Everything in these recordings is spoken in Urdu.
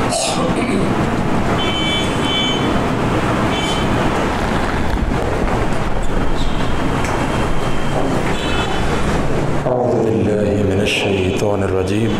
أعوذ بالله من الشيطان الرجيم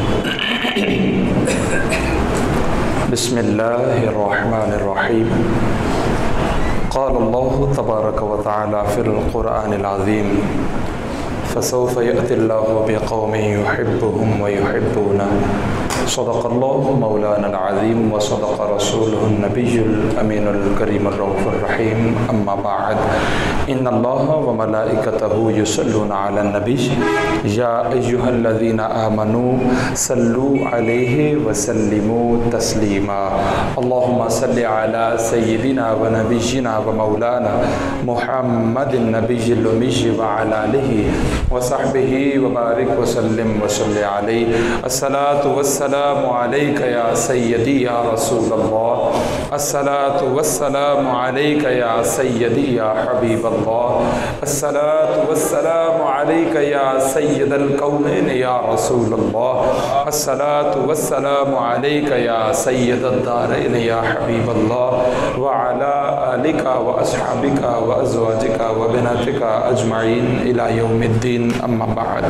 بسم الله الرحمن الرحيم قال الله تبارك وتعالى في القرآن العظيم فسوف يأتي الله بقوم يحبهم ويحبونه صدق الله مولانا العظيم وصدق رسوله النبي الأمين الكريم الرؤوف الرحيم أما بعد إن الله وملائكته يصلون على النبي يا أيها الذين آمنوا صلوا عليه وسلموا تسليما اللهم صل على سيدنا ونبينا ومولانا محمد النبي الأمي وعلى آله وصحبه وبارك وسلم وصل عليه الصلاة والسلام عليك يا سيدي يا رسول الله الصلاة والسلام عليك يا سيدي يا حبيب الله الصلاة والسلام عليك يا سيد الكونين يا رسول الله الصلاة والسلام عليك يا سيد الدارين يا حبيب الله وعلى آلك وأصحابك وأزواجك وبناتك أجمعين إلى يوم الدين اما بعد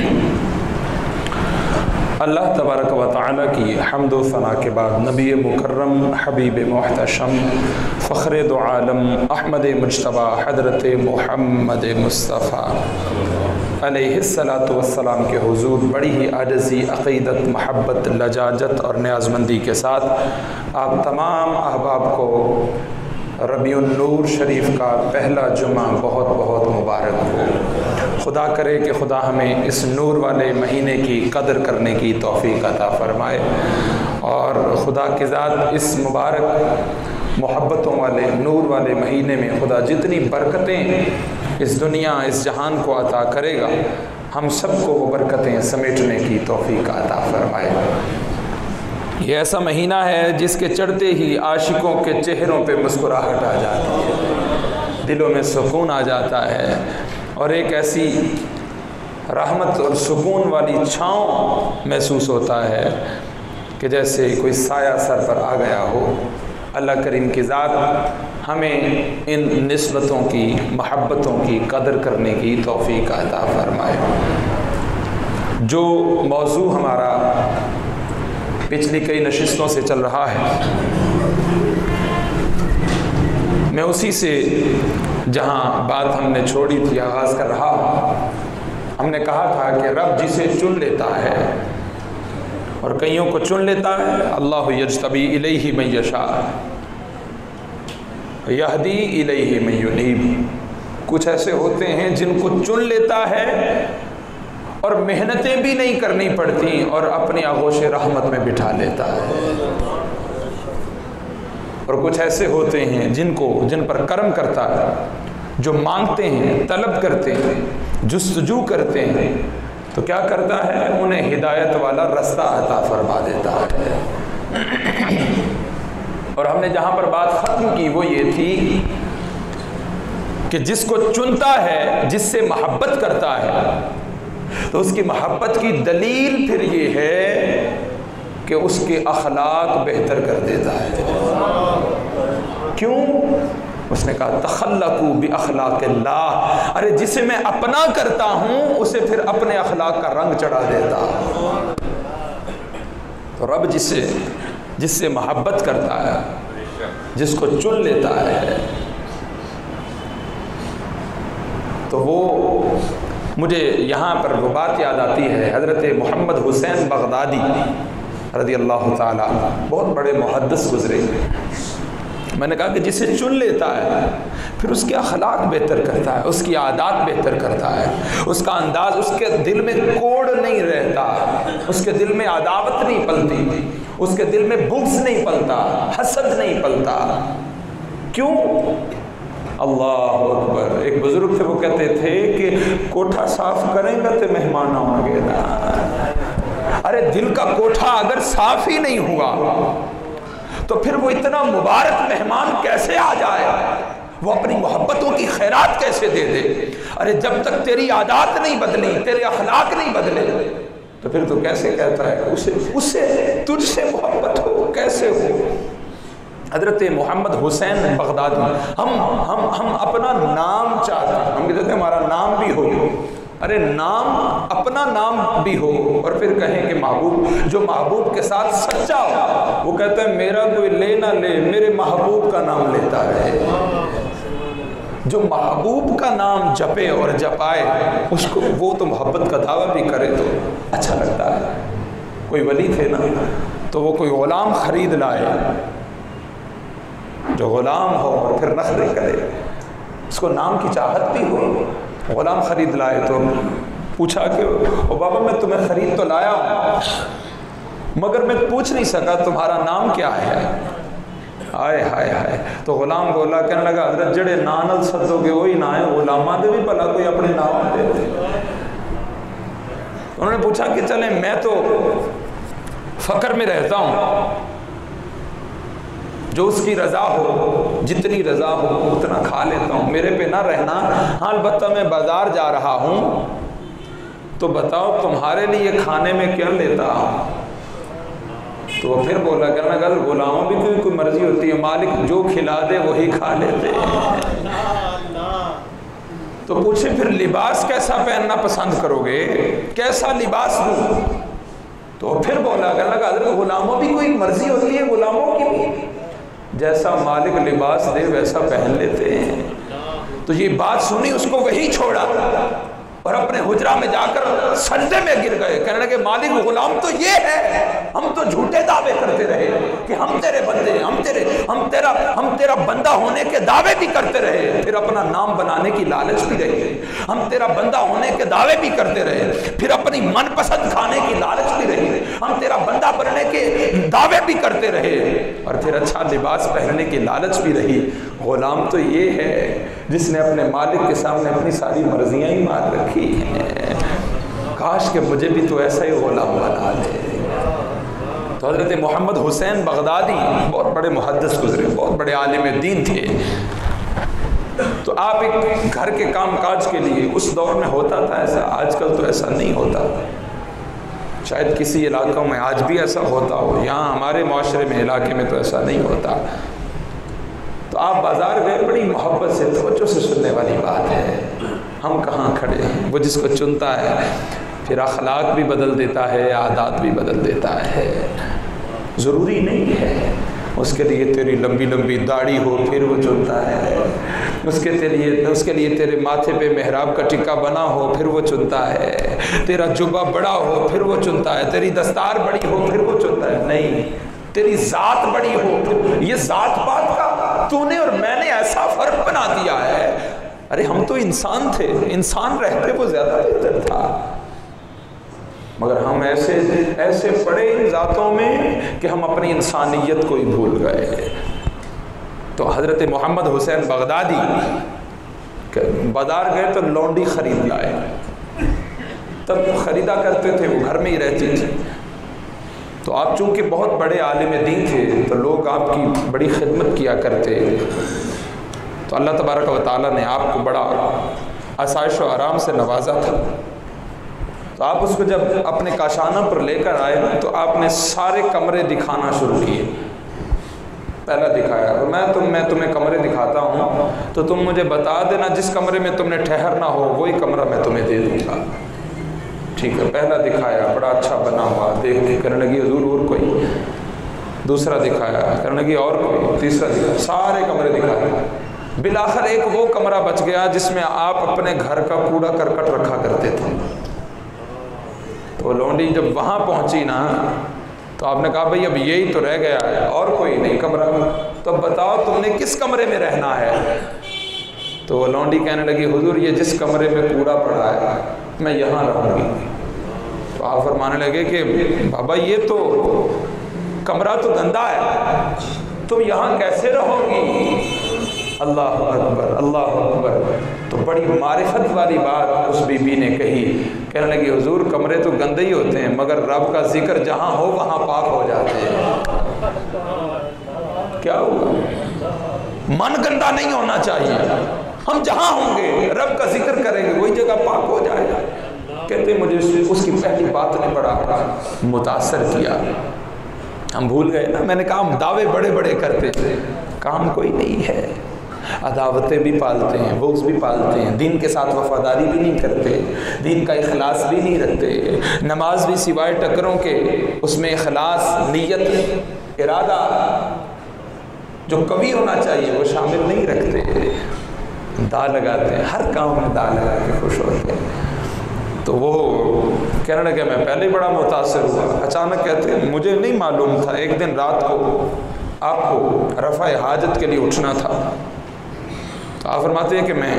اللہ تبارک و تعالیٰ کی حمد و ثنا کے بعد نبی مکرم حبیب محتشم فخر دو عالم احمد مجتبی حضرت محمد مصطفیٰ علیہ السلام کے حضور بڑی ہی عاجزی عقیدت محبت لجاجت اور نیازمندی کے ساتھ آپ تمام احباب کو ربیع النور شریف کا پہلا جمعہ بہت بہت مبارک ہو۔ خدا کرے کہ خدا ہمیں اس نور والے مہینے کی قدر کرنے کی توفیق عطا فرمائے، اور خدا کی ذات اس مبارک محبتوں والے نور والے مہینے میں خدا جتنی برکتیں اس دنیا اس جہان کو عطا کرے گا، ہم سب کو وہ برکتیں سمیٹنے کی توفیق عطا فرمائے۔ یہ ایسا مہینہ ہے جس کے چڑھتے ہی عاشقوں کے چہروں پہ مسکراہٹ آ جاتی ہے، دلوں میں سکون آ جاتا ہے، اور ایک ایسی رحمت اور سکون والی چھاؤں محسوس ہوتا ہے کہ جیسے کوئی سایہ سر پر آ گیا ہو۔ اللہ کریم کی ذات ہمیں ان نسبتوں کی محبتوں کی قدر کرنے کی توفیق عطا فرمائے۔ جو موضوع ہمارا پچھلی کئی نشستوں سے چل رہا ہے، میں اسی سے جہاں بات ہم نے چھوڑی تھی آغاز کر رہا ہوں۔ ہم نے کہا تھا کہ رب جسے چن لیتا ہے، اور کئیوں کو چن لیتا ہے، اللہ یجتبی الیہ من یشاء یہدی الیہ من ینیب۔ کچھ ایسے ہوتے ہیں جن کو چن لیتا ہے اور محنتیں بھی نہیں کرنی پڑتی، اور اپنی آغوش رحمت میں بٹھا لیتا ہے، اور کچھ ایسے ہوتے ہیں جن پر کرم کرتا ہے، جو مانگتے ہیں، طلب کرتے ہیں، جستجو کرتے ہیں، تو کیا کرتا ہے؟ انہیں ہدایت والا رستہ عطا فرما دیتا ہے۔ اور ہم نے جہاں پر بات ختم کی وہ یہ تھی کہ جس کو چنتا ہے، جس سے محبت کرتا ہے، تو اس کی محبت کی دلیل پھر یہ ہے کہ اس کے اخلاق بہتر کر دیتا ہے۔ کیوں؟ اس نے کہا تخلقوا باخلاق اللہ، ارے جسے میں اپنا کرتا ہوں اسے پھر اپنے اخلاق کا رنگ چڑھا دیتا۔ تو رب جس سے محبت کرتا ہے، جس کو چن لیتا ہے، تو وہ مجھے یہاں پر وہ بات یاد آتی ہے، حضرت محمد حسین بغدادی رضی اللہ تعالیٰ بہت بڑے محدث گزرے۔ میں نے کہا کہ جسے چن لیتا ہے پھر اس کے اخلاق بہتر کرتا ہے، اس کی عادات بہتر کرتا ہے، اس کا انداز، اس کے دل میں کوڑ نہیں رہتا، اس کے دل میں عداوت نہیں پلتی، اس کے دل میں بغض نہیں پلتا، حسد نہیں پلتا۔ کیوں؟ اللہ اکبر۔ ایک بزرگ تھے، وہ کہتے تھے کہ کوٹھا صاف کریں گا تو مہمان آؤں گے نا۔ ارے دل کا کوٹھا اگر صاف ہی نہیں ہوا تو پھر وہ اتنا مبارک مہمان کیسے آ جائے؟ وہ اپنی محبتوں کی خیرات کیسے دے دے؟ ارے جب تک تیری عادات نہیں بدلی، تیرے اخلاق نہیں بدلے، تو پھر تو کیسے کہتا ہے اسے تجھ سے محبت ہو؟ کیسے کیسے ہو؟ حضرت محمد حسین بغدادی، ہم اپنا نام چاہتے ہیں، ہم کہتے ہیں ہمارا نام بھی ہو، ارے نام اپنا نام بھی ہو، اور پھر کہیں کہ محبوب، جو محبوب کے ساتھ سچا ہو وہ کہتا ہے میرا کوئی لے نہ لے، میرے محبوب کا نام لیتا رہے۔ جو محبوب کا نام جپے اور جپائے اس کو، وہ تو محبت کا دعویٰ بھی کرے تو اچھا لگتا ہے۔ کوئی ولی تھے نا، تو وہ کوئی غلام خرید لائے، جو غلام ہو اور پھر نخرے کرے، اس کو نام کی چاہت بھی ہو۔ غلام خرید لائے تو پوچھا کہ او بابا میں تمہیں خرید تو لایا ہوں مگر میں پوچھ نہیں سکا تمہارا نام کیا ہے۔ آئے ہائے ہائے، تو غلام بولا، کہنے لگا حضرت جڑے نانل سدو گے وہی نہ ہے، غلاماں دے بھی بھلا کوئی اپنے نام دے دے۔ انہوں نے پوچھا کہ چلیں میں تو فقر میں رہتا ہوں، جو اس کی رضا ہو، جتنی رضا ہو اتنا کھا لیتا ہوں، میرے پہ نہ رہنا، ہاں البتہ میں بازار جا رہا ہوں تو بتاؤ تمہارے لیے کھانے میں کیا لیتا ہوں؟ تو وہ پھر بولا، کہنا گل غلاموں بھی کوئی مرضی ہوتی ہے، مالک جو کھلا دے وہی کھا لیتے ہیں۔ تو پوچھے پھر لباس کیسا پہننا پسند کرو گے، کیسا لباس دوں؟ تو پھر بولا، کہنے لگا حضرت غلاموں بھی کوئی مرضی ہوتی ہے، غلاموں کی بھی جیسا مالک لباس دے ویسا پہن لیتے ہیں۔ تو یہ بات سنی، اس کو وہی چھوڑا اور اپنے حجرہ میں جا کر سجدے میں گر گئے، کہنے لگے مالک غلام تو یہ ہے، ہم تو جھوٹے دعوے کرتے رہے کہ ہم تیرے بندے ہیں، ہم تیرا بندہ ہونے کے دعوے بھی کرتے رہے، پھر اپنا نام بنانے کی لالچ بھی رہی، ہم تیرا بندہ ہونے کے دعوے بھی کرتے رہے، پھر اپنی من پسند کھانے کی لالچ بھی رہی، ہم تیرا بندہ بننے کے دعوے بھی کرتے رہے، اور پھر اچھا لباس پہننے کی لالچ بھی رہی۔ غلام تو یہ ہے جس نے اپنے مالک کے سامنے اپنی ساری مرضیاں ہی مار رکھی ہیں، کاش کہ مجھے بھی تو ایسا ہی غلام بنا دے۔ تو حضرت محمد حسین بغدادی بہت بڑے محدث گزرے، بہت بڑے عالم دین تھے۔ تو آپ ایک گھر کے کام کاج کے لیے اس دور میں ہوتا تھا ایسا، آج کل تو ایسا نہیں ہوتا، شاید کسی علاقوں میں آج بھی ایسا ہوتا ہو، یہاں ہمارے معاشرے میں علاقے میں تو ایسا نہیں ہوتا۔ تو آپ بازار گئے، بڑی محبت سے توجہ سے سننے والی بات ہے، ہم کہاں کھڑے ہیں، وہ جس کو چنتا ہے پھر اخلاق بھی بدل دیتا ہے، عادات بھی بدل دیتا ہے، ضروری نہیں ہے اس کے لیے تیری لمبی لمبی داڑھی ہو پھر وہ چنتا ہے، اس کے لیے تیرے ماتھے پہ محراب کا ٹکا بنا ہو پھر وہ چنتا ہے، تیرا جبہ بڑا ہو پھر وہ چنتا ہے، تیری دستار بڑی ہو پھر وہ چنتا ہے، نہیں، تیری ذات بڑی ہو پھر، یہ ذات پات کا تو نے اور میں نے ایسا فرق بنا دیا ہے۔ ارے ہم تو انسان تھے، انسان رہتے وہ زیادہ بہتر تھا، مگر ہم ایسے پڑے ان ذاتوں میں کہ ہم اپنی انسانیت کو ہی بھول گئے۔ تو حضرت محمد حسین بغدادی بازار گئے تو لونڈی خرید لائے، تب خریدا کرتے تھے، وہ گھر میں ہی رہتی تھی۔ تو آپ چونکہ بہت بڑے عالم دین تھے تو لوگ آپ کی بڑی خدمت کیا کرتے، تو اللہ تبارک و تعالیٰ نے آپ کو بڑا آسائش و آرام سے نوازا تھا۔ تو آپ اس کو جب اپنے کاشانہ پر لے کر آئے تو آپ نے سارے کمرے دکھانا شروع کیے۔ پہلا دکھایا، اور میں تمہیں کمرے دکھاتا ہوں تو تم مجھے بتا دینا جس کمرے میں تم نے ٹھہرنا ہو وہی کمرہ میں تمہیں دے دوں گا، ٹھیک ہے؟ پہلا دکھایا، بڑا اچھا بنا ہوا، دیکھ کے کرنے لگی حضور اور کوئی، دوسرا دکھایا، کرنے لگی اور کوئی، تیسرا دکھایا، سارے کمرے دکھائے، بالآخر ایک وہ کمرہ بچ گیا جس میں آپ اپنے گھر کا کوڑا کرکٹ رکھا کرتے تھے۔ تو لونڈی جب وہاں پہنچی نا تو آپ نے کہا بھئی اب یہی تو رہ گیا ہے اور کوئی نہیں کمرہ، تو بتاؤ تم نے کس کمرے میں رہنا ہے؟ تو وہ لونڈی کہنے لگی حضور یہ جس کمرے میں کوڑا پڑا ہے میں یہاں رہوں گی۔ تو آپ فرمانے لگے کہ بابا یہ تو کمرہ تو گندا ہے، تم یہاں کیسے رہو گی؟ اللہ اکبر، اللہ اکبر۔ تو بڑی معرفت والی بات اس بی بی نے کہی، کہنے لگی حضور کمرے تو گندے ہی ہوتے ہیں مگر رب کا ذکر جہاں ہو وہاں پاک ہو جاتے ہیں۔ کیا ہوگا؟ من گندا نہیں ہونا چاہیے، ہم جہاں ہوں گے رب کا ذکر کریں گے وہی جگہ پاک ہو جائے گا۔ کہتے ہیں مجھے اس کی پہلی بات نے بڑا متاثر کیا۔ ہم بھول گئے نا، میں نے کہا ہم دعوے بڑے بڑے کرتے تھے، کام کوئی نہیں ہے، عداوتیں بھی پالتے ہیں، بغض بھی پالتے ہیں، دین کے ساتھ وفاداری بھی نہیں کرتے، دین کا اخلاص بھی نہیں رکھتے، نماز بھی سوائے ٹکروں کے اس میں اخلاص، نیت، ارادہ جو قوی ہونا چاہیے وہ شامل نہیں رکھتے، دا لگاتے ہیں، ہر کام میں دا لگا کے خوش ہوتے ہیں۔ تو وہ کہنے لگے میں پہلے بڑا متاثر ہوا، اچانک کہتے ہیں مجھے نہیں معلوم تھا، ایک دن رات کو آپ کو رفع حاجت کے لیے اٹھنا تھا، تو آپ فرماتے ہیں کہ میں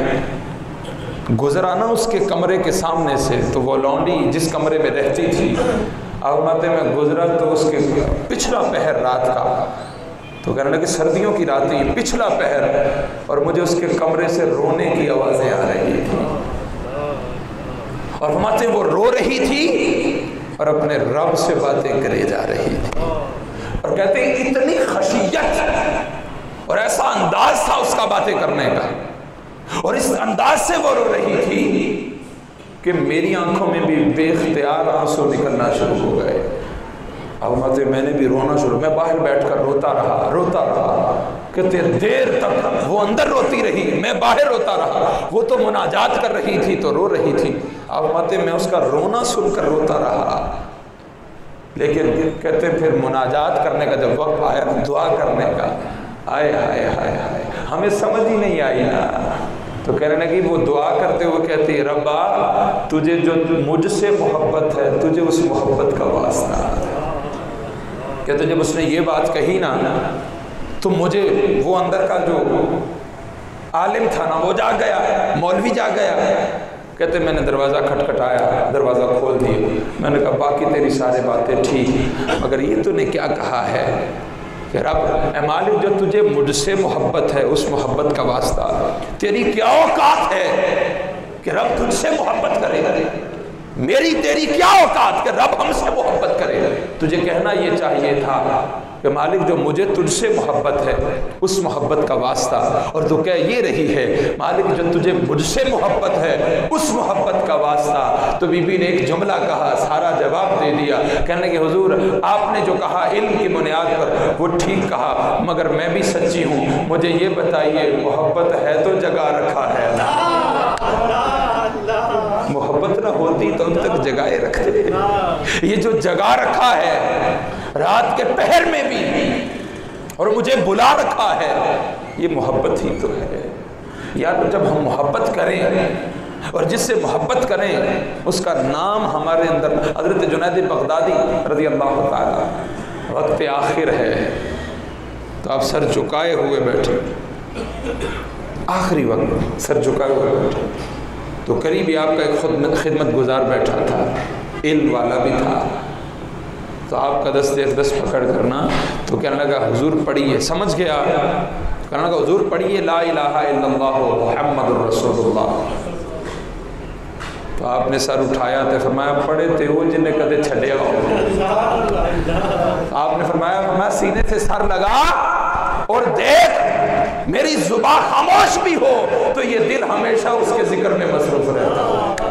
گزرا نا اس کے کمرے کے سامنے سے، تو وہ لونڈی جس کمرے میں رہتی تھی، آپ فرماتے ہیں میں گزرا تو اس کے پچھلا پہر رات کا، تو کہنے لگے سردیوں کی رات تھی، پچھلا پہر، اور مجھے اس کے کمرے سے رونے کی آوازیں آ رہی تھی، اور فرماتے ہیں وہ رو رہی تھی اور اپنے رب سے باتیں کرے جا رہی تھی، اور کہتے ہیں اتنی خشیت اور ایسا انداز تھا اس کا باتیں کرنے کا، اور اس انداز سے وہ رو رہی تھی کہ میری آنکھوں میں بھی بے اختیار آنسو نکلنا شروع ہو گئے۔ اب میں نے بھی رونا شروع، میں باہر بیٹھ کر روتا رہا، کہتے دیر تک وہ اندر روتی رہی، میں باہر روتا رہا، وہ تو مناجات کر رہی تھی تو رو رہی تھی، اب میں اس کا رونا سن کر روتا رہا، لیکن کہتے پھر مناجات کرنے کا جب وقت آیا، دعا کرنے کا، آئے ہائے ہائے ہائے، ہمیں سمجھ ہی نہیں آئی نا، تو کہنے لگی وہ دعا کرتے ہوئے کہتی ربا تجھے جو مجھ سے محبت ہے تجھے اس محبت کا واسطہ، کہتے جب اس نے یہ بات کہی نا تو مجھے وہ اندر کا جو عالم تھا نا وہ جاگ گیا، مولوی جاگ گیا، کہتے میں نے دروازہ کھٹکھٹایا، دروازہ کھول دیا، میں نے کہا باقی تیری سارے باتیں ٹھیک، مگر یہ تو نے کیا کہا ہے کہ رب اے مالک جو تجھے مجھ سے محبت ہے اس محبت کا واسطہ، تیری کیا اوقات ہے کہ رب تجھ سے محبت کرے، میری تیری کیا اوقات کہ رب ہم سے محبت کرے، تجھے کہنا یہ چاہیے تھا کہ مالک جو مجھے تجھ سے محبت ہے اس محبت کا واسطہ، اور تو کہہ یہ رہی ہے مالک جو تجھے مجھ سے محبت ہے اس محبت کا واسطہ۔ تو بی بی نے ایک جملہ کہا، سارا جواب دے دیا، کہنے کہ حضور آپ نے جو کہا علم کی بنیاد پر وہ ٹھیک کہا، مگر میں بھی سچی ہوں، مجھے یہ بتائیے محبت ہے تو جگا رکھا ہے نا؟ محبت نہ ہوتی تو اب تک جگائے رکھتے، یہ جو جگا رکھا ہے رات کے پہر میں بھی اور مجھے بلا رکھا ہے، یہ محبت ہی تو ہے یار۔ جب ہم محبت کریں اور جس سے محبت کریں اس کا نام ہمارے اندر، حضرت جنید بغدادی رضی اللہ تعالی، وقت آخر ہے تو آپ سر جھکائے ہوئے بیٹھے، آخری وقت سر جھکائے ہوئے بیٹھے، تو قریب ہی آپ کا ایک خدمت گزار بیٹھا تھا، علم والا بھی تھا، تو آپ کا دست پکڑ کرنا تو کہنے لگا حضور پڑھیے، سمجھ گیا، کہنے لگا حضور پڑھیے لا الہ الا اللہ محمد الرسول اللہ، تو آپ نے سر اٹھایا تو فرمایا پڑھے تے وہ جنہیں کدے چھڑیا ہو، آپ نے فرمایا سینے سے سر لگا اور دیکھ میری زبان خاموش بھی ہو تو یہ دل ہمیشہ اس کے ذکر میں مصروف رہتا۔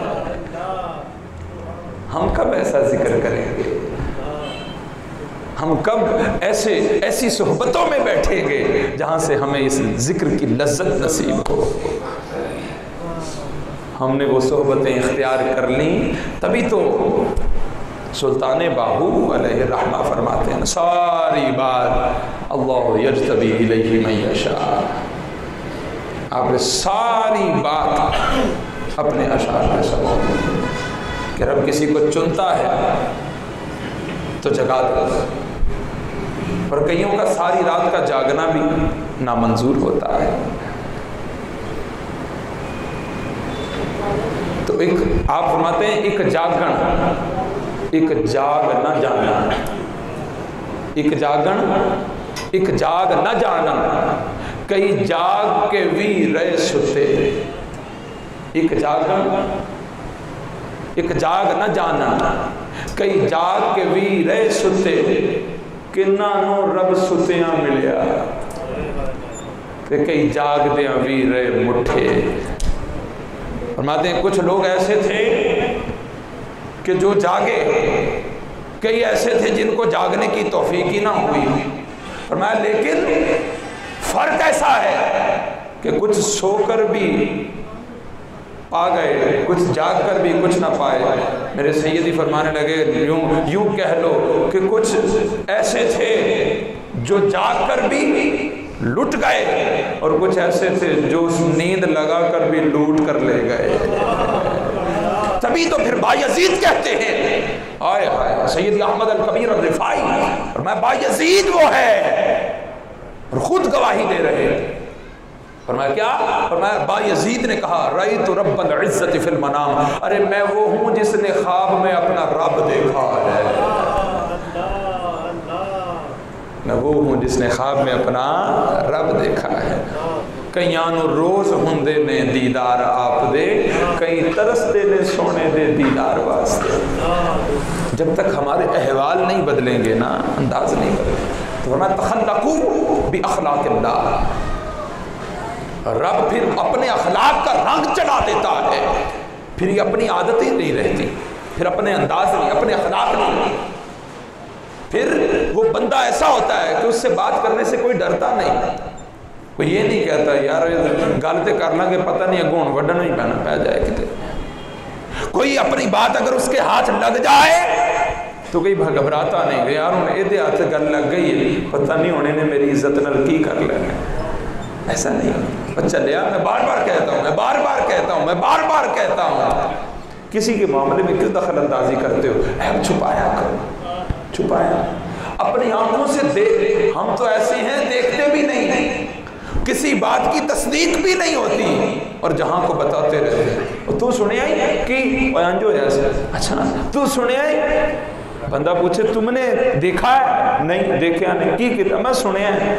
ہم کب ایسا ذکر کریں گے؟ ہم کب ایسی صحبتوں میں بیٹھیں گے جہاں سے ہمیں اس ذکر کی لذت نصیب ہو؟ ہم نے وہ صحبتیں اختیار کر لیں، تبھی تو سلطان باہو علیہ الرحمہ فرماتے ہیں ساری بات اللہ یجتبی الیہ من یشاء، آپ نے ساری بات اپنے اشعار میں سمجھا کہ رب کسی کو چنتا ہے تو جگا دیتا ہے، اور کئیوں کا ساری رات کا جاگنا بھی نامنظور ہوتا ہے۔ تو ایک آپ فرماتے ہیں ایک جاگ نہ جانا، ایک جاگ نہ جانا، کئی جاگ کے بھی رہے ستے، ایک جاگ نہ جانا، کئی جاگ کے بھی رہے ستے، کنہ نو رب ستیاں ملیا، کہ کئی جاگ دیاں بھی رہے مٹھے۔ فرماتے ہیں کچھ لوگ ایسے تھے کہ جو جاگے کئی ایسے تھے جن کو جاگنے کی توفیق ہی نہ ہوئی. فرمایا لیکن فرق ایسا ہے کہ کچھ سو کر بھی پا گئے, کچھ جاگ کر بھی کچھ نہ پائے. میرے سیدی فرمانے لگے یوں کہہ لو کہ کچھ ایسے تھے جو جاگ کر بھی لٹ گئے اور کچھ ایسے تھے جو اس نیند لگا کر بھی لوٹ کر لے گئے. تبھی تو پھر بایزید کہتے ہیں, آئے آئے سید احمد الکبیر الرفاعی فرمایا بایزید وہ ہے, اور خود گواہی دے رہے ہیں. فرمایا کیا؟ فرمایا بایزید نے کہا رأیت رب العزت فی المنام, ارے میں وہ ہوں جس نے خواب میں اپنا رب دیکھا ہے. میں وہ ہوں جس نے خواب میں اپنا رب دیکھا ہے. کئیاں نو روز ہوندے نے دیدار آپ دے, کئی ترستے نے سونے دے دیدار واسطے. جب تک ہمارے احوال نہیں بدلیں گے نا, انداز نہیں بدلیں گے, تو فرمایا تخلقوا باخلاق اللہ. رب پھر اپنے اخلاق کا رنگ چڑھا دیتا ہے. پھر یہ اپنی عادتیں نہیں رہتی, پھر اپنے انداز نہیں, اپنے اخلاق نہیں. پھر وہ بندہ ایسا ہوتا ہے کہ اس سے بات کرنے سے کوئی ڈرتا نہیں. کوئی یہ نہیں کہتا یار گل تے کر لیں گے, پتہ نہیں اگوں وڈن ہی پینا پہ جائے کتے. کوئی اپنی بات اگر اس کے ہاتھ لگ جائے تو کوئی گھبراتا نہیں کہ یار ہوں یہ ہاتھ گل لگ گئی ہے, پتہ نہیں ہونے نے میری عزت نال کی کر لینا. ایسا نہیں. چلیا میں بار بار کہتا ہوں, میں بار بار کہتا ہوں, میں بار بار کہتا ہوں, کسی کے معاملے میں کیوں دخل اندازی کرتے ہو؟ عیب چھپایا کرو, چھپایا. اپنی آنکھوں سے دیکھ, ہم تو ایسے ہیں دیکھتے بھی نہیں, کسی بات کی تصدیق بھی نہیں ہوتی اور جہاں کو بتاتے رہتے. تو سنے آئی کہ جو ایسے, اچھا تو سنے آئی, بندہ پوچھے تم نے دیکھا ہے؟ نہیں دیکھا نہیں. کی کہتا میں سنے آئی.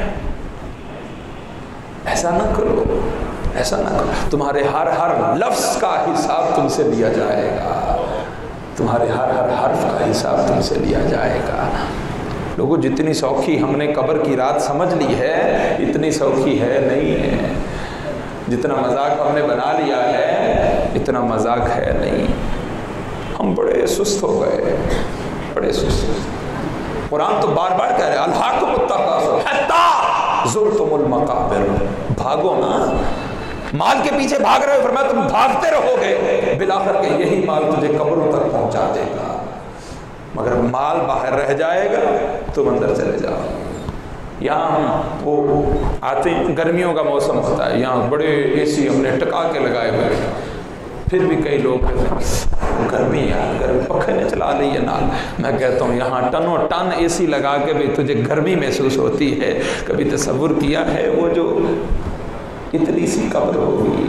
ایسا نہ کرو, ایسا نہ کرو. تمہارے ہر لفظ کا حساب تم سے لیا جائے گا, تمہارے ہر حرف کا حساب تم سے لیا جائے گا. لوگوں جتنی سوکھی ہم نے قبر کی رات سمجھ لی ہے اتنی سوکھی ہے نہیں ہے. جتنا مذاق ہم نے بنا لیا ہے اتنا مذاق ہے نہیں. ہم بڑے سست ہو گئے, بڑے سست. قرآن تو بار بار کہہ رہے الحاکم التکاثر حتی زرتم المقابر. بھاگو نا, مال کے پیچھے بھاگ رہے ہو, فرمایا تم بھاگتے رہو گے, بالآخر کہ یہی مال تجھے قبروں تک پہنچا دے گا. مگر مال باہر رہ جائے گا تم اندر چلے جاؤ. یہاں وہ آتے ہیں, گرمیوں کا موسم ہوتا ہے, یہاں بڑے اے سی ہم نے ٹکا کے لگائے ہوئے, پھر بھی کئی لوگ گرمی ہے, گرمی پکھے نے چلا لی ہے نال. میں کہتا ہوں یہاں ٹنوں ٹن اے سی لگا کے بھی تجھے گرمی محسوس ہوتی ہے. کبھی تصور کیا ہے وہ جو اتنی سی قبر ہوگی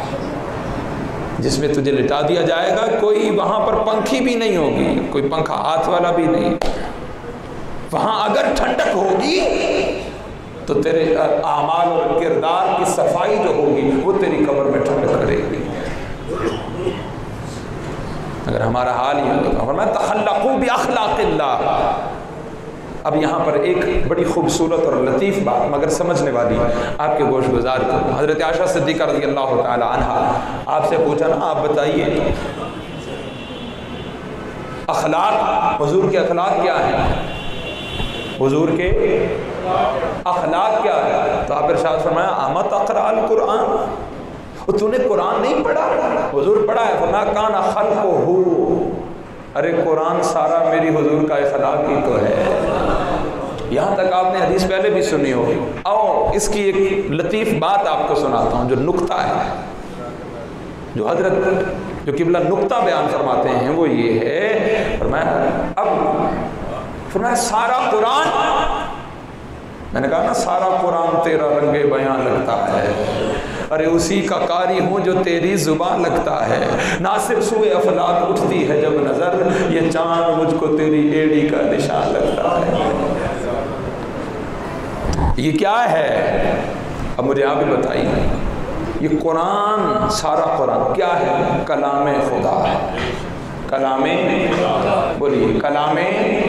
جس میں تجھے لٹا دیا جائے گا, کوئی وہاں پر پنکھی بھی نہیں ہوگی, کوئی پنکھا ہاتھ والا بھی نہیں. وہاں اگر ٹھنڈک ہوگی تو تیرے اعمال اور کردار کی صفائی جو ہوگی وہ تیری قبر میں ٹھنڈک کرے گی. اگر ہمارا حال یہ ہوگا, فرمایا تخلقوا باخلاق اللہ. اب یہاں پر ایک بڑی خوبصورت اور لطیف بات مگر سمجھنے والی آپ کے گوش گزار کروں. حضرت عائشہ صدیقہ رضی اللہ تعالی عنہا آپ سے پوچھا نا, آپ بتائیے اخلاق, حضور کے اخلاق کیا ہیں؟ حضور کے اخلاق کیا ہے؟ تو آپ ارشاد فرمایا امت اقرا القرآن, تو نے قرآن نہیں پڑھا؟ حضور پڑھا ہے. فرمایا کان خلقہ, ارے قرآن سارا میری حضور کا اخلاق ہی تو ہے. یہاں تک آپ نے حدیث پہلے بھی سنی ہوگی. اور اس کی ایک لطیف بات آپ کو سناتا ہوں جو نکتہ ہے, جو حضرت جو قبلہ نکتہ بیان فرماتے ہیں وہ یہ ہے. فرمایا سارا قرآن, میں نے کہا نا سارا قرآن تیرا رنگ بیان لگتا ہے, ارے اسی کا قاری ہوں جو تیری زبان لگتا ہے. ناصر سوئے افلاک اٹھتی ہے جب نظر, یہ چاند مجھ کو تیری ایڑی کا نشان لگتا ہے. یہ کیا ہے؟ اب مجھے آپ بھی بتائیے. یہ قرآن, سارا قرآن کیا ہے؟ کلام خدا ہے. کلام, بولیے کلام.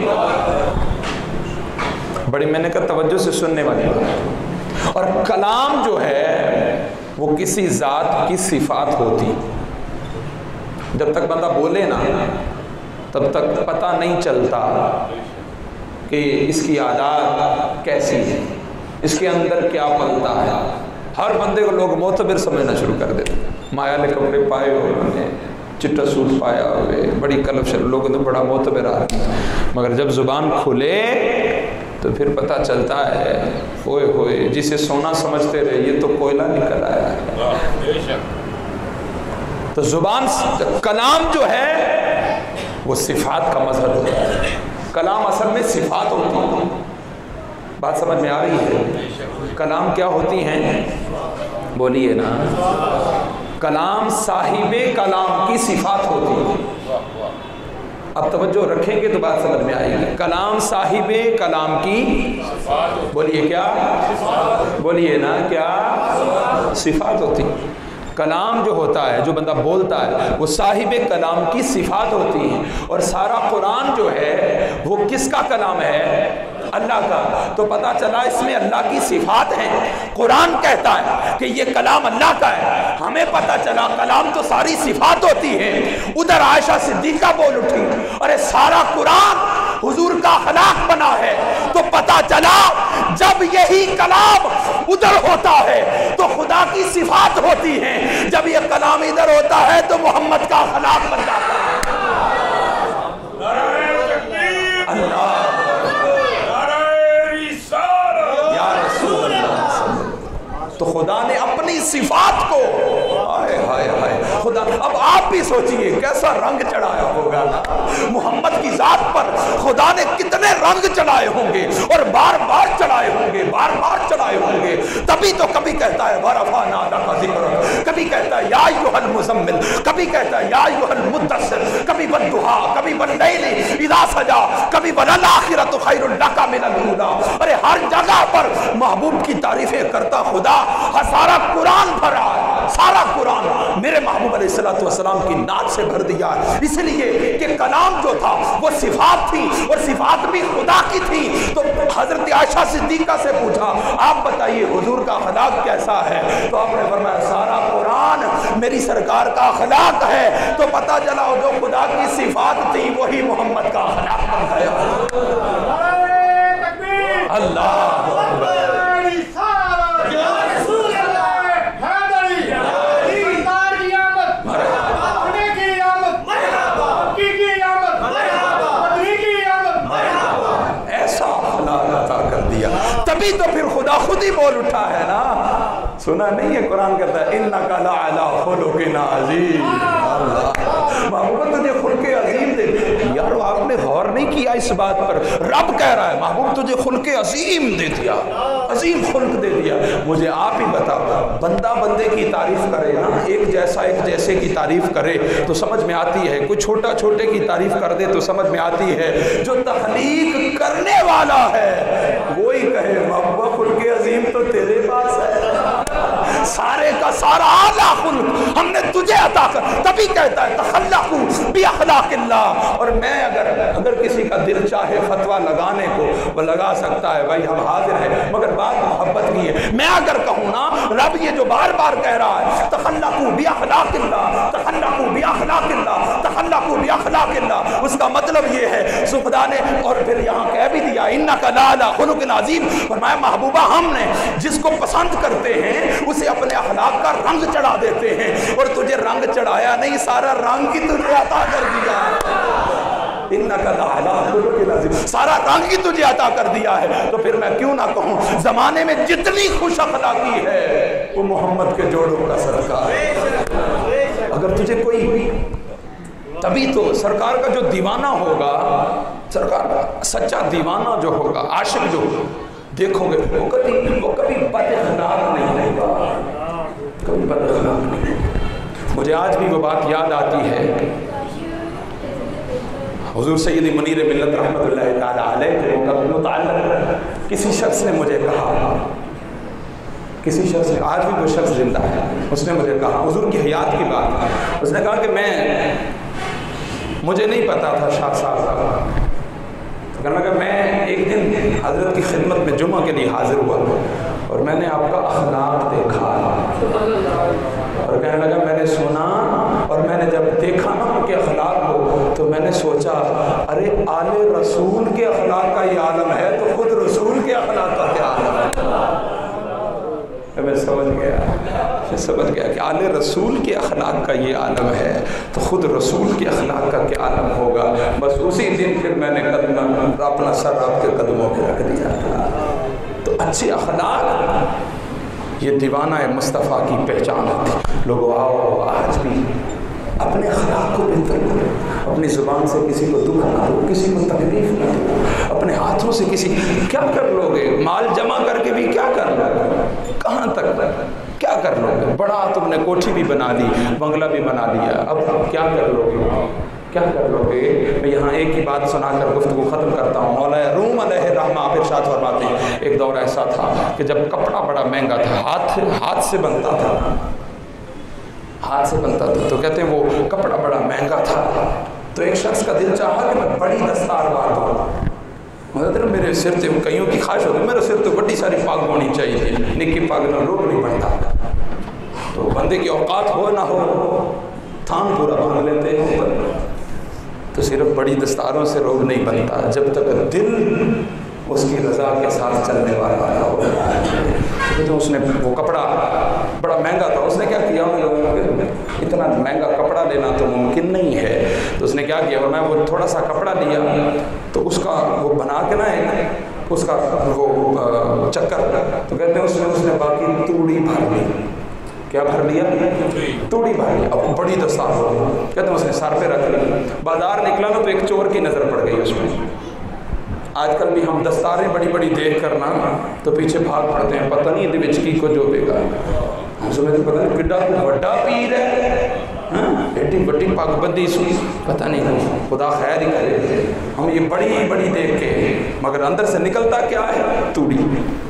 بڑی میں نے کہا توجہ سے سننے والی بات. اور کلام جو ہے وہ کسی ذات کی صفات ہوتی. جب تک بندہ بولے نا تب تک پتہ نہیں چلتا کہ اس کی عادات کیسی ہیں، اس کے اندر کیا پلتا ہے۔ ہر بندے کو لوگ معتبر سمجھنا شروع کر دیتے، مایالے کپڑے پائے ہوئے، انہوں نے چٹا سوٹ پایا ہوئے، بڑی کلف شر، لوگوں نے بڑا معتبر آ رہا ہے، مگر جب زبان کھلے تو پھر پتہ چلتا ہے ہوئے ہوئے جسے سونا سمجھتے رہے یہ تو کوئلہ نکل آیا ہے۔ تو زبان کلام جو ہے وہ صفات کا مظہر ہوتا ہے، کلام اصل میں صفات ہوتی ہیں۔ بات سمجھ میں آ رہی ہے؟ کلام کیا ہوتی ہیں؟ بولیے نا، کلام صاحب کلام کی صفات ہوتی ہے۔ اب توجہ رکھیں گے تو بات سمجھ میں آئے گی۔ کلام صاحب کلام کی بولیے کیا؟ بولیے نا کیا؟ صفات ہوتی ہے۔ کلام جو ہوتا ہے، جو بندہ بولتا ہے، وہ صاحب کلام کی صفات ہوتی ہیں۔ اور سارا قرآن جو ہے وہ کس کا کلام ہے؟ اللہ کا۔ تو پتہ چلا اس میں اللہ کی صفات ہیں۔ قرآن کہتا ہے کہ یہ کلام اللہ کا ہے، ہمیں پتہ چلا کلام تو ساری صفات ہوتی ہیں۔ ادھر عائشہ صدیقہ بول اٹھی، ارے سارا قرآن حضور کا اخلاق بنا ہے۔ تو پتہ چلا جب یہی کلام ادھر ہوتا ہے تو خدا کی صفات ہوتی ہیں، جب یہ کلام ادھر ہوتا ہے تو محمد کا اخلاق بن جاتا ہے۔ اللہ تو خدا نے اپنی صفات کو ہائے ہائے ہائے خدا، اب آپ بھی سوچئے کیسا رنگ چڑھایا ہوگا نا محمد کی ذات پر۔ خدا نے کتنے رنگ چڑھائے ہوں گے اور بار بار چڑھائے ہوں گے، بار بار چڑھائے ہوں گے۔ تبھی تو کبھی کہتا ہے وَرَفَعْنَا لَكَ ذِكْرَكَ، کبھی کہتا ہے یا ایھا المزمل، کبھی کہتا ہے یا ایھا المدثر، کبھی وَالضُّحَىٰ، کبھی وَاللَّيْلِ اِذَا سَجَىٰ، کبھی وَلَلْآخِرَةُ خَيْرٌ لَكَ مِنَ الْأُولَىٰ۔ ارے ہر جگہ پر محبوب کی تعریفیں کرتا خدا، سارا قرآن بھرا ہے، سارا قرآن میرے محبوب علیہ السلام کی نعت سے بھر دیا ہے۔ اس لیے کہ کلام جو تھا وہ صفات تھی اور صفات بھی خدا کی تھی۔ تو حضرت عائشہ صدیقہ سے پوچھا آپ بتائیے حضور کا اخلاق کیسا ہے؟ تو آپ نے فرمایا سارا قرآن میری سرکار کا اخلاق ہے۔ تو پتہ چلا جو خدا کی صفات تھی وہی محمد کا اخلاق بن گیا۔ اللہ تبھی تو پھر خدا خود ہی بول اٹھا ہے نا، سنا نہیں ہے قرآن کہتا ہے اِنَّكَ لَعَلَىٰ خُلُقٍ عَظِيمٍ۔ اللہ محبوب تجھے خلق عظیم دے دیا۔ یار آپ نے غور نہیں کیا اس بات پر، رب کہہ رہا ہے محبوب تجھے خلق عظیم دے دیا، عظیم خلق دے دیا۔ مجھے آپ ہی بتاؤ، بندہ بندے کی تعریف کرے نا، ایک جیسا ایک جیسے کی تعریف کرے تو سمجھ میں آتی ہے، کوئی چھوٹا چھوٹے کی تعریف کر دے تو سمجھ میں آتی ہے۔ جو تخلیق کرنے والا ہے وہی کہے محبوب خلق عظیم تو تیرے پاس ہے، سارے کا سارا اعلیٰ خلق ہم نے تجھے عطا کر۔ تبھی کہتا ہے تخلقوا باخلاق اللہ۔ اور میں اگر کسی کا دل چاہے فتویٰ لگانے کو وہ لگا سکتا ہے، بھائی ہم حاضر ہیں، مگر بات محبت کی ہے۔ میں اگر کہوں نا رب یہ جو بار بار کہہ رہا ہے تخلقوا باخلاق اللہ، تخلقوا باخلاق اللہ، تخلقوا باخلاق اللہ، اس کا مطلب یہ ہے خدا نے اور پھر یہاں کہہ بھی دیا انک لعلی خلق عظیم۔ فرمایا محبوبہ ہم نے جس کو پسند کرتے ہیں اسے اپنے اخلاق کا رنگ چڑھا دیتے ہیں، اور تجھے رنگ چڑھایا نہیں، سارا رنگ ہی تجھے عطا کر دیا انک لعلی خلق عظیم، سارا رنگ ہی تجھے عطا کر دیا ہے۔ تو پھر میں کیوں نہ کہوں زمانے میں جتنی خوش اخلاقی ہے وہ محمد کے جوڑوں کا صدقہ ہے۔ اگر تجھے کوئی تبھی تو سرکار کا جو دیوانہ ہوگا، سرکار کا سچا دیوانہ جو ہوگا، عاشق جو دیکھو گے وہ کبھی بد اخلاق نہیں ہوگا، کبھی بد اخلاق نہیں۔ مجھے آج بھی وہ بات یاد آتی ہے، حضور سید منیر ملت رحمت اللہ تعالیٰ علیہ کا متعلق کسی شخص نے مجھے کہا، کسی شخص نے، آج بھی وہ شخص زندہ ہے، اس نے مجھے کہا حضور کی حیات کی بات، اس نے کہا کہ مجھے نہیں پتا تھا شاہ صاحب، کہنے لگا میں ایک دن حضرت کی خدمت میں جمعہ کے لیے حاضر ہوا اور میں نے آپ کا اخلاق دیکھا، اور کہنے لگا میں نے سنا اور میں نے جب دیکھا نا ان کے اخلاق کو تو میں نے سوچا رسول کے اخلاق کا یہ عالم ہے تو خود رسول کے اخلاق کا کیا عالم ہے؟ میں سمجھ گیا کہ آل رسول کے اخلاق کا یہ عالم ہے تو خود رسول کے اخلاق کا کیا عالم ہوگا۔ بس اسی دن پھر میں نے اپنا سر آپ کے قدموں پہ رکھ دیا تھا۔ تو اچھے اخلاق یہ دیوانہ مصطفیٰ کی پہچان ہوتی۔ لوگوں آؤ آج بھی اپنے اخلاق کو بہتر کرو، اپنی زبان سے کسی کو دکھ نہ دو، کسی کو تکلیف نہ دو، اپنے ہاتھوں سے کسی کیا کر لو گے؟ مال جمع کر کے بھی کیا کر لو گے؟ کہاں تک کیا کر لو گے؟ بڑا تم نے کوٹھی بھی بنا لی، بنگلہ بھی بنا لیا، اب کیا کر لو گے؟ کیا کر لو گے؟ میں یہاں ایک ہی بات سنا کر گفتگو ختم کرتا ہوں۔ مولا روم علیہ الرحمہ آپ ارشاد فرماتے ہیں ایک دور ایسا تھا کہ جب کپڑا بڑا مہنگا تھا، ہاتھ سے بنتا تھا، ہاتھ سے بنتا تھا، تو کہتے ہیں وہ کپڑا بڑا مہنگا تھا، تو ایک شخص کا دل چاہا کہ میں بڑی دستار باندھوں۔ میرے سر تے کئیوں کی خواہش ہوتی میرے سر تو بڑی ساری پاگ ہونی چاہیے، نکی پاگ نہ لوگ نہیں پڑتا، تو بندے کی اوقات ہو نہ ہو تھان پورا باندھ لیتے ہیں، تو صرف بڑی دستاروں سے روگ نہیں بنتا جب تک دل اس کی رضا کے ساتھ چلنے والا نہ ہو۔ تو اس نے وہ کپڑا بڑا مہنگا تھا، اس نے کیا کیا، اتنا مہنگا کپڑا لینا تو ممکن نہیں ہے، تو اس نے کیا کیا، میں وہ تھوڑا سا کپڑا لیا تو اس کا وہ بنا کے نا ایک اس کا وہ چکر، تو کہتے ہیں اس نے باقی توڑی بھر لی۔ کیا بھر لیا؟ توڑی بھر لیا، اب بڑی دستار ہو گئی، کہتے ہیں اس نے سر پہ رکھ لی، بازار نکلا نا تو ایک چور کی نظر پڑ گئی اس میں۔ آج کل بھی ہم دستاریں بڑی بڑی دیکھ کرنا تو پیچھے بھاگ پڑتے ہیں، پتہ نہیں دیوچ کی کو جو بے گا، ہم سمجھتے پتہ نہیں کڈا کو بڑا پیر ہے، ایٹی بڑی پاک بندی سوئی، پتہ نہیں، خدا خیر ہی کرے۔ ہم یہ بڑی بڑی دیکھ کے مگر اندر سے نکلتا کیا ہے؟ توڑی۔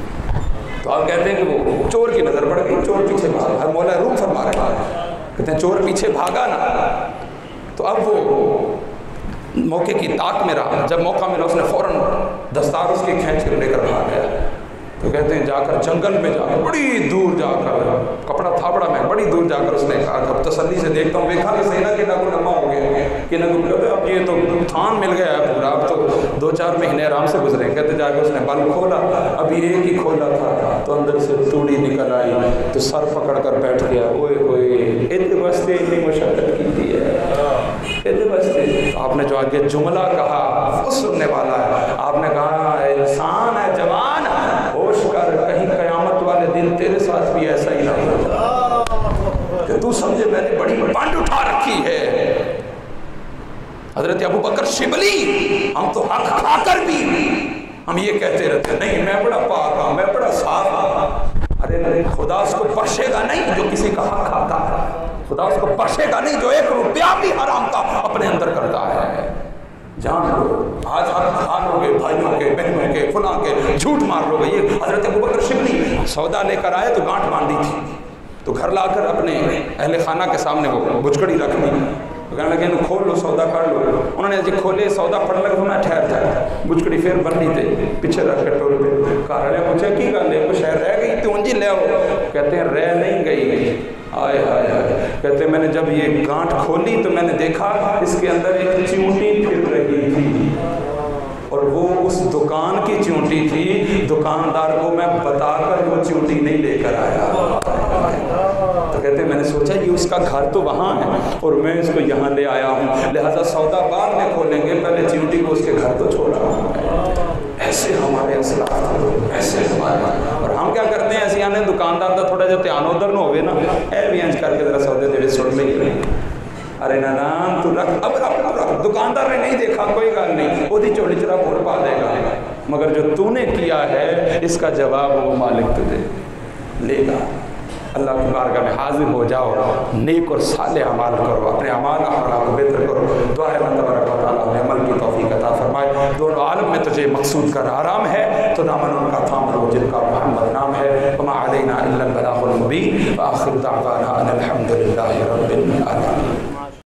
تو آپ کہتے ہیں کہ وہ چور کی نظر پڑ گئی، چور پیچھے بھاگا، ہر مولا روم فرما رہے ہیں، کہتے ہیں چور پیچھے بھاگا نا، تو اب وہ موقع کی طاق میں رہا، جب موقع ملا اس نے فوراً دستار اس کی کھینچ کر لے کر بھاگ گیا۔ تو کہتے ہیں جا کر جنگل میں جا کر بڑی دور جا کر، کپڑا تھا بڑا میں، بڑی دور جا کر اس نے کہا اب تسلی سے دیکھتا ہوں، دیکھا کہ سینا کے نگو نما ہو گئے کہ نگو، کہتے اب یہ تو تھان مل گیا ہے پورا، اب تو 2-4 مہینے آرام سے گزرے۔ کہتے جا کے اس نے بل کھولا، ابھی ایک ہی کھولا تھا تو اندر سے توڑی نکل آئی، تو سر پکڑ کر بیٹھ گیا، اوئے ہوئے اتنے واسطے اتنی مشقت کی تھی ہے، اتنے واسطے۔ آپ نے جو آگے جملہ کہا وہ سننے والا ہے، آپ نے کہا انسان ہے جوان، ہوش کر کہیں قیامت والے دن تیرے ساتھ بھی ایسا ہی نہ ہو کہ تو سمجھے میں نے بڑی پانڈ اٹھا رکھی ہے۔ حضرت ابو بکر شبلی، ہم تو حق کھا کر بھی ہم یہ کہتے رہتے نہیں میں بڑا پاک ہوں، میں بڑا صاف ہوں۔ ارے خدا اس کو بخشے گا نہیں جو کسی کا حق کھاتا ہے، خدا اس کو بخشے گا نہیں جو 1 روپیہ بھی حرام کا اپنے اندر کرتا ہے۔ جان لو آج حق کھا لو گے، بھائیوں کے، بہنوں کے، فلاں کے، جھوٹ مار لو گے۔ یہ حضرت ابوبکر شبلی سودا لے کر آئے تو گانٹ باندھی تھی، تو گھر لا کر اپنے اہل خانہ کے سامنے وہ بچکڑی رکھ دی، کہنے لگے انہوں کھول لو سودا کر لو۔ انہوں نے جی کھولے سودا پڑھ لگا تو میں ٹھہر جائے، بچکڑی پھر بنی تھے پیچھے رکھ کے ٹول پہ، کہا رہے پوچھا کی گل ہے کچھ رہ گئی تو انجی لے آؤ، کہتے ہیں رہ نہیں گئی، آئے آئے آئے، کہتے ہیں میں نے جب یہ گانٹ کھولی تو میں نے دیکھا اس کے اندر ایک چیونٹی پھر رہی تھی، اور وہ اس دکان کی چیونٹی تھی، دکاندار کو میں بتا کر وہ چیونٹی نہیں لے کر آیا۔ تو کہتے ہیں میں نے سوچا یہ اس کا گھر تو وہاں ہے اور میں اس کو یہاں لے آیا ہوں، لہٰذا سودا بعد میں کھولیں گے، پہلے چیونٹی کو اس کے گھر تو چھوڑا ہوں۔ ایسے ہمارے اسلاف، ایسے ہمارے، اور ہم کیا کرتے ہیں ایسے آنے دکاندار دا تھوڑا جو تیان ادھر نہ ہوئے نا، اے بھی انج کر کے ذرا سودے دے سوٹ لے گئے، ارے نانان تو رکھ، اب رکھ، دکاندار نے نہیں دیکھا کوئی گل نہیں، وہ دی چوڑی چرا بھول پا دے گا، مگر جو تو نے کیا ہے اس کا جواب وہ مالک تجھے لے گا۔ اللہ کی بارگاہ میں حاضر ہو جاؤ، نیک اور صالح اعمال کرو، اپنے اعمال اخلاق بہتر کرو، دعا ہے اللہ تبارک و تعالیٰ ہمیں عمل کی توفیق عطا فرمائے۔ دونوں عالم میں تجھے مقصود کر آرام ہے تو دامن ان کا تھام لو جن کا محمد نام ہے۔ وما علینا الا البلاغ المبین، وآخر دعوانا ان الحمد للہ رب العالمین۔